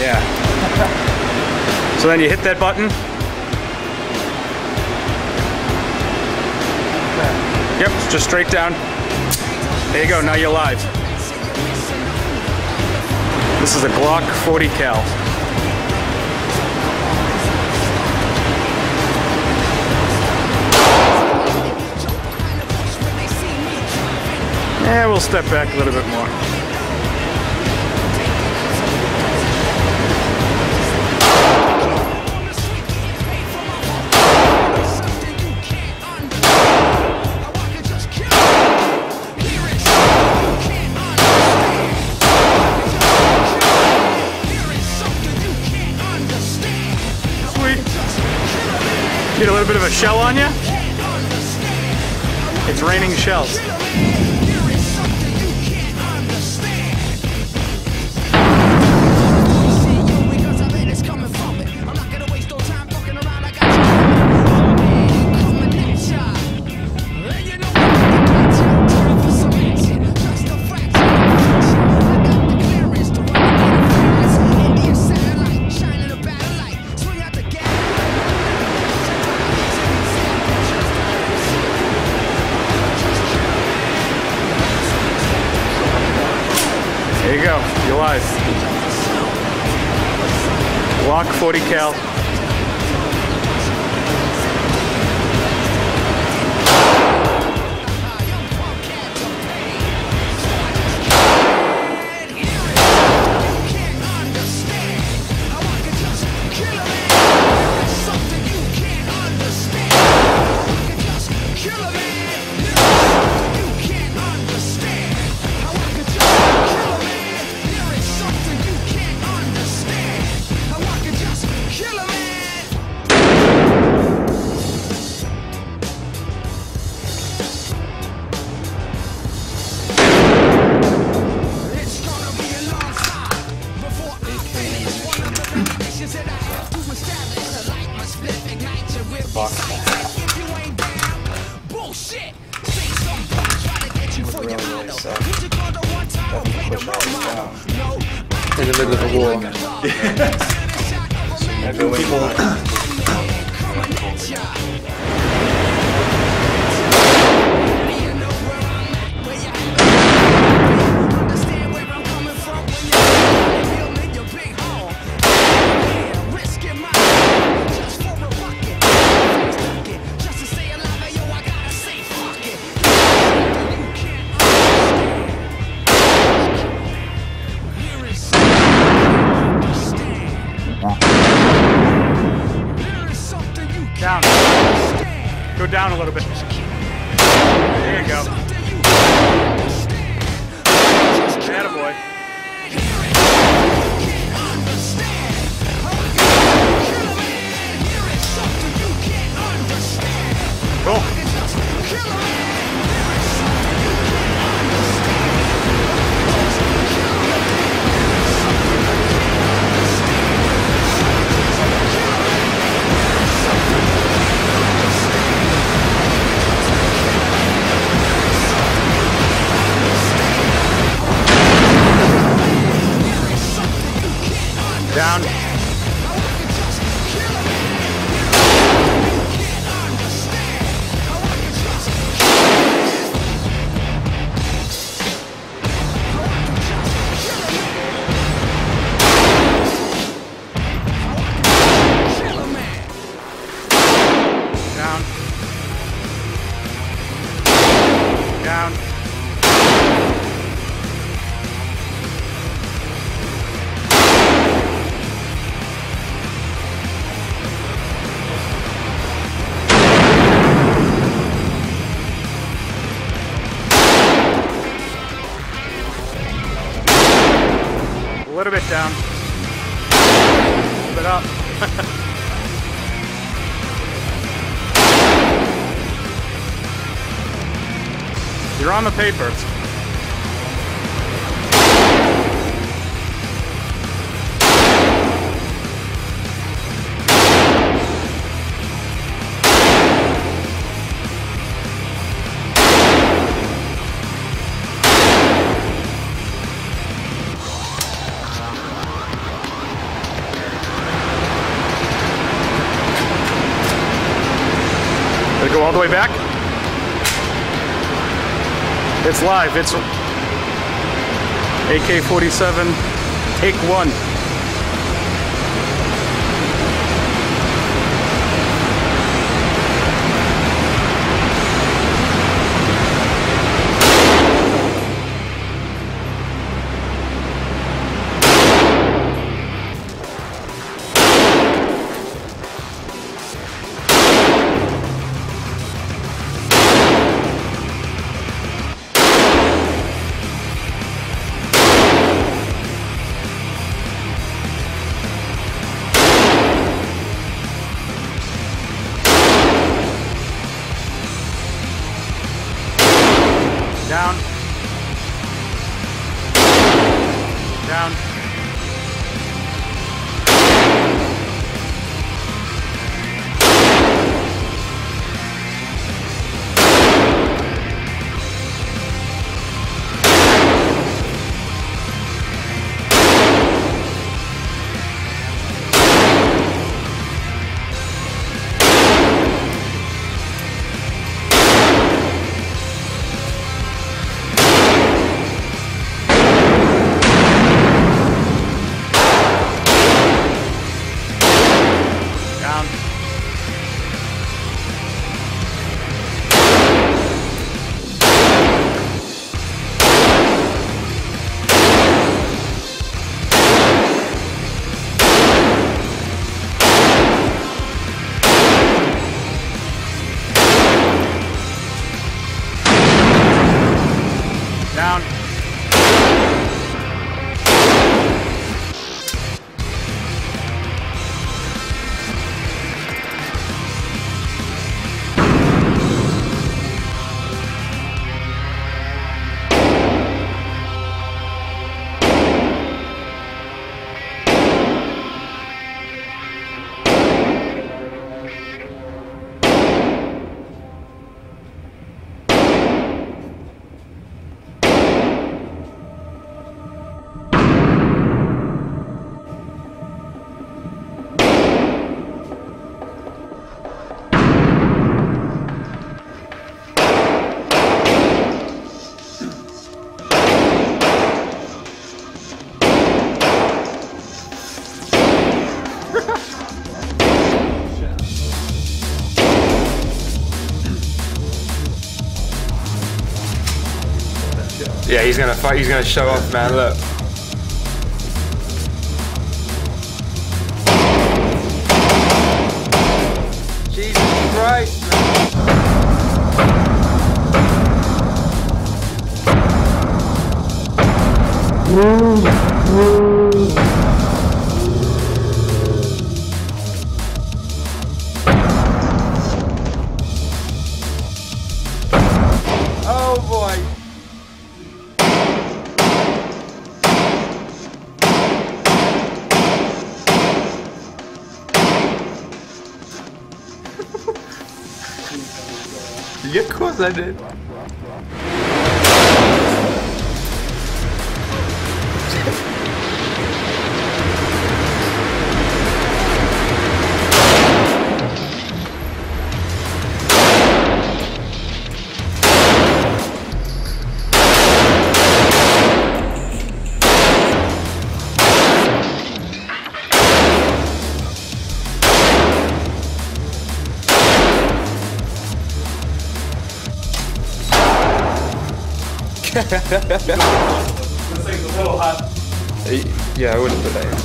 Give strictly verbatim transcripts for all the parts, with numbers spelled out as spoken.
Yeah. So then you hit that button. Yep, just straight down. There you go, now you're live. This is a Glock forty cal. Yeah, we'll step back a little bit more. Get a little bit of a shell on you? It's raining shells. There you go, you're live. Glock forty cal. In the middle of a war. Down. Go down a little bit. There you go. Attaboy. Cool. Down. Down. Down. A little bit down, a little bit up. You're on the paper. all the way back. It's live. It's A K forty-seven, take one. Down. Down. Down. Yeah, he's gonna fight. He's gonna show off, man. Look. Jesus Christ, oh boy. Yeah, of course I did. This thing's a little hot. Yeah, I would have put that in.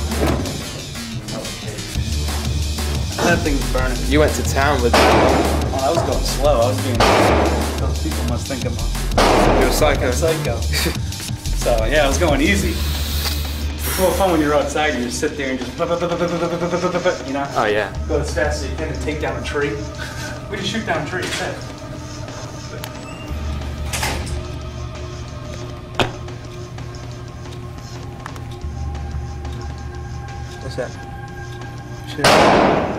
That thing's burning. You went to town with it. Oh, I was going slow. I was being. Those people must think I'm a, You're a psycho. a psycho. So yeah, I was going easy. It's more fun when you're outside and you just sit there and just, you know? Oh yeah. Go as fast as you can and take down a tree. We just shoot down a tree instead. What's that? Shit.